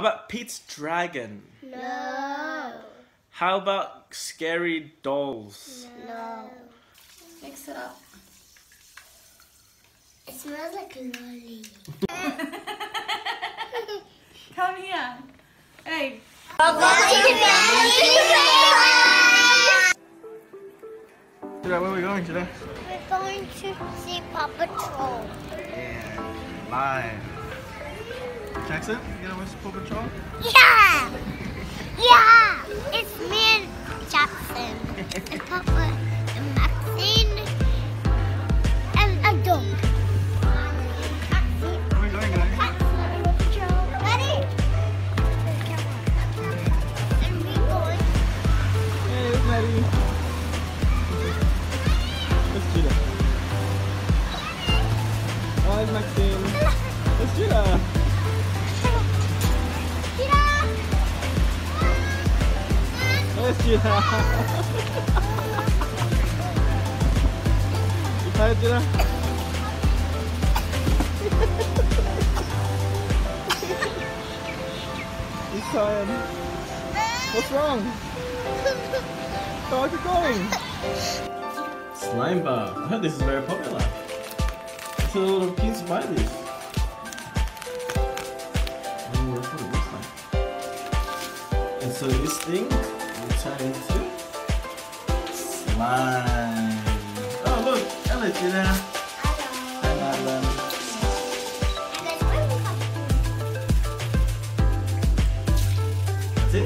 about Pete's Dragon? No. How about Scary Dolls? No. Mix it up. It smells like a lolly. Come here. Hey. Where are we going today? We're going to see Paw Patrol. Yeah, live. Jaxon, you gonna watch Paw Patrol? Yeah! Yeah! It's me and Jaxon. And Papa and Maxine. And a dog. Where are we going, guys? Ready? And we're going. Hey, it's Maddie. Let's do that. Oh, it's Maxine. Let's do that. Let's do that. You tired, Gina? He's tired. What's wrong? How are you going? Slime bar. I heard this is very popular. So a lot of kids buy this. I don't know what it looks like. And so this thing will turn into slime. Oh look, Ella, Gina. Hello. That's it.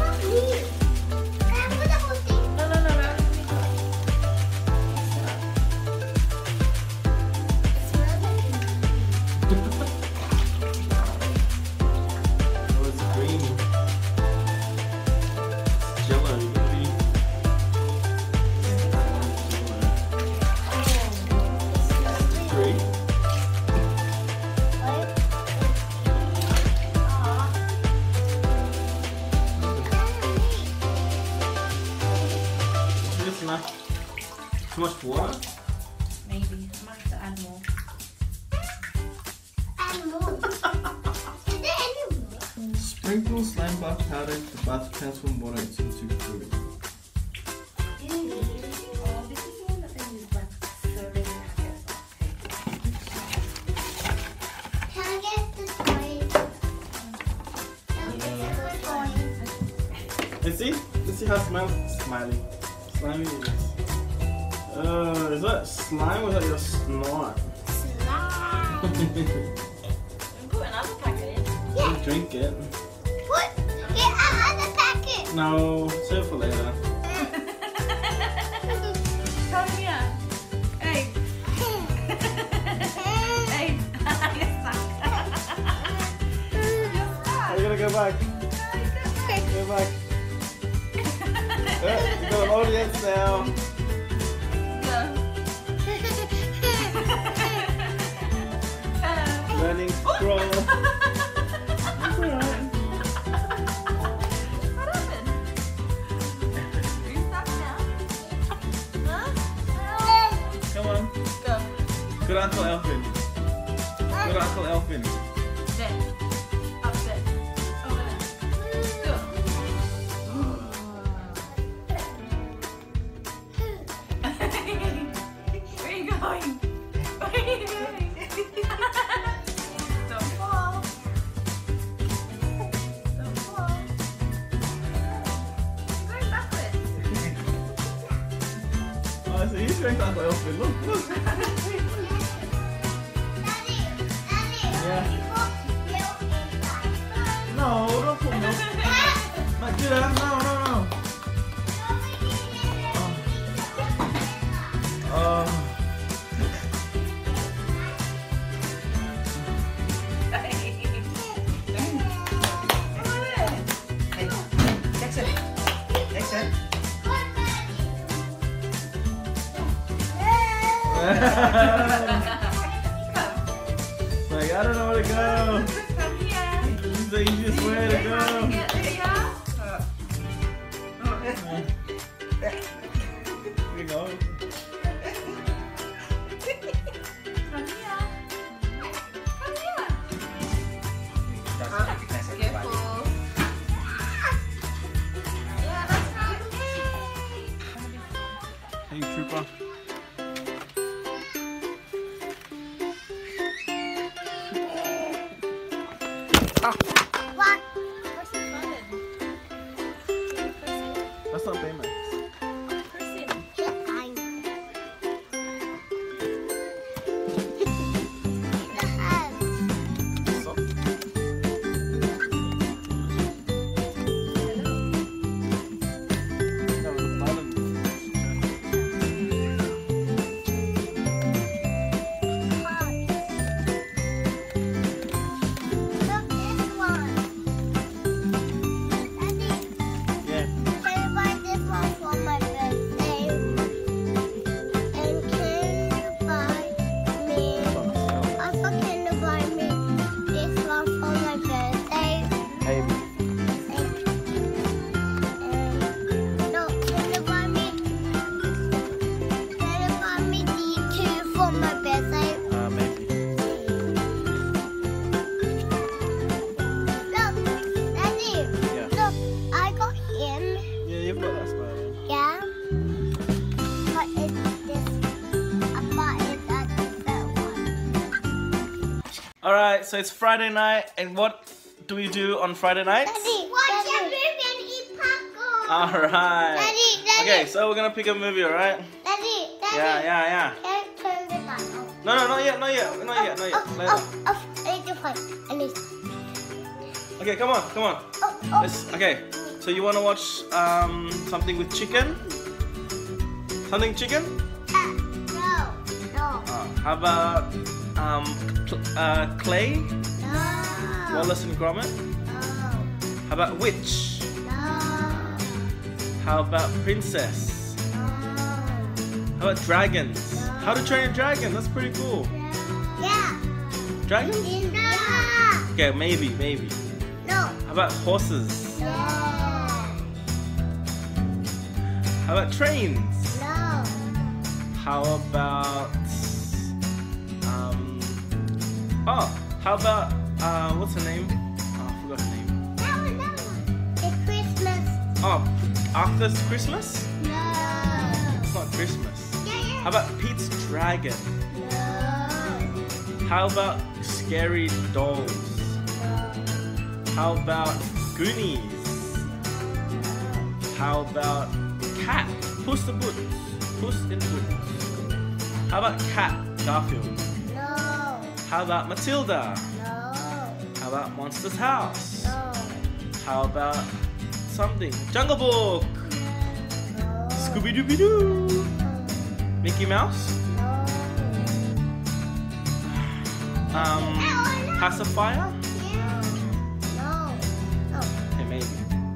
Too much water? Maybe. I might have to add more. Add more. Is there any more? Sprinkle slime bar powder into the bath to transform water into fluid. Oh, this is the one that they use like so many packets of. Can I get the toy? Let's see how slimy it is. Is that slime or is that your snot? Slime. Put another packet in. Yeah. Drink it. Get another packet. No, save it for later. Come here. Hey. Hey. You're stuck. You're stuck. Are you gonna go back? Go back. You got an audience now. Learning to crawl. That's alright. What happened? Are you stuck now? Huh? Come on. Go. Good Uncle Elfin. Good Uncle Elfin. There. Up there. Over there. Go. Where are you going? Where are you going? Don't fall. Don't fall. You're going backwards. Oh, so he's going to Uncle Elfin. Look. Yeah. No, don't put milk. Matilda, no. Oh. Like, I don't know where to go. Come here. This is the easiest way to go. Here you go. Come here. Come here. Careful. Alright, so it's Friday night, and what do we do on Friday nights? Daddy, watch a movie and eat popcorn. Alright. Daddy. Okay, so we're gonna pick a movie, alright? Daddy. Yeah. Can't turn the light off. No, not yet. Later. I need to find. Okay, come on. Okay, so you wanna watch something with chicken? Something chicken? No. How about Clay? No. Wallace and Gromit? No. How about Witch? No. How about Princess? How about Dragons? How to Train a Dragon? That's pretty cool. Yeah. Dragons? Yeah. Okay, maybe. No. How about horses? No. How about trains? No. How about how about what's her name? Oh, I forgot her name. That one. It's Christmas. Oh, Arthur's Christmas? No. It's not Christmas. Yeah. How about Pete's Dragon? No. How about Scary Dolls? How about Goonies? How about Cat? Puss in Boots. How about Cat? Garfield. No. How about Matilda? No. How about Monster's House? No. How about something? Jungle Book. No. Scooby Dooby Doo. Mickey Mouse. Pacifier. No. Okay, maybe.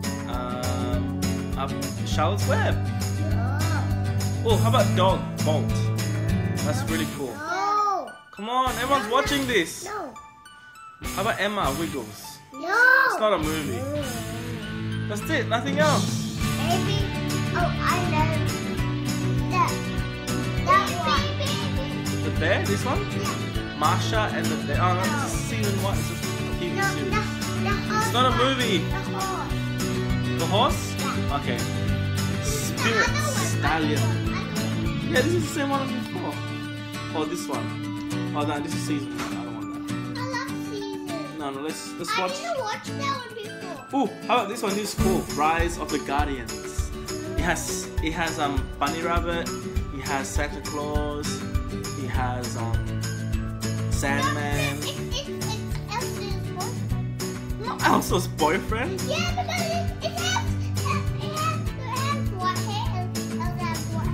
Charlotte's Web. No. Oh, how about Dog Bolt? That's really cool. No. Come on, everyone's watching this. No. How about Emma Wiggles? No. It's not a movie. That's it, nothing else. Baby. Oh, I know. That one. The bear, this one? Yeah. Marsha and the bear. Oh, no, this is season 1. It's a TV No, series. the It's not a movie. The horse. The horse? Yeah. Okay. Spirit Stallion. Yeah, this is the same one as before. Oh, this one. Oh, no, this is season 1. I don't want that. I love season. No, let's I watch. didn't watch that one before. Oh, how about this one? This is cool. Rise of the Guardians. It has Bunny Rabbit. It has Santa Claus. It has Sandman. It's Elsa's boyfriend. Not Elsa's boyfriend. Yeah, because it has white hair and Elsa has white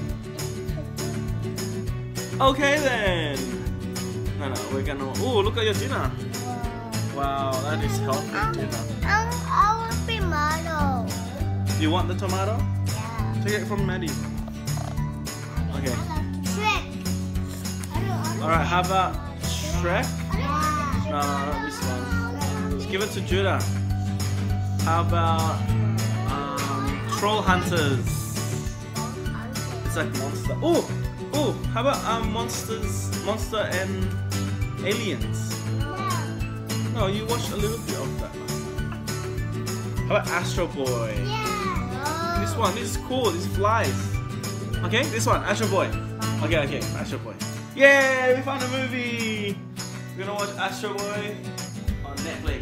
hair. Okay then. No, we're gonna. Oh, look at your dinner. Wow, that is healthy dinner. I want tomato. You want the tomato? Yeah. Take it from Maddie. Okay. Shrek. Alright, how about Shrek? Yeah. No, not this one. Let's give it to Judah. How about Troll Hunters? It's like monster. Oh, how about Monster and Aliens? No, you watched a little bit of that last time. How about Astro Boy? Yeah. This one, this is cool. This flies. Okay, this one, Astro Boy. Okay, Astro Boy. Yay, we found a movie. We're gonna watch Astro Boy on Netflix.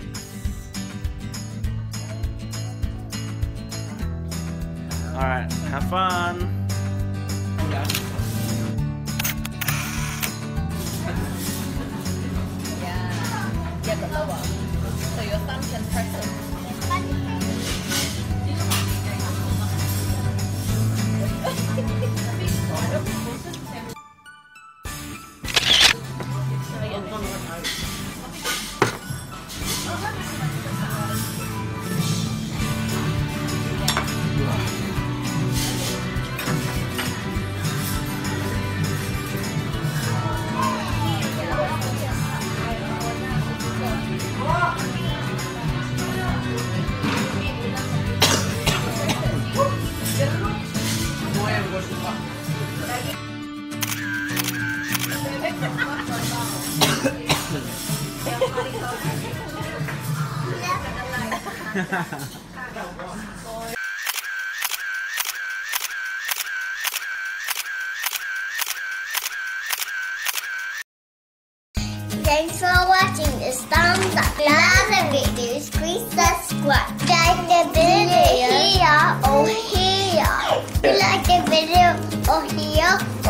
Alright, have fun. Yeah, but lower. So your thumb can press it. Thanks for watching thumbs up. Love the video, please subscribe. Like the video here or here. You like the video or here